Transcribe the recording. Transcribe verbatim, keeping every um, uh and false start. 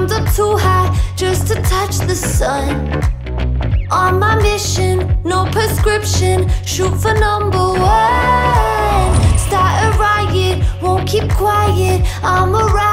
climbed up too high just to touch the sun. On my mission, no prescription, shoot for number one. Start a riot, won't keep quiet, I'm a riot.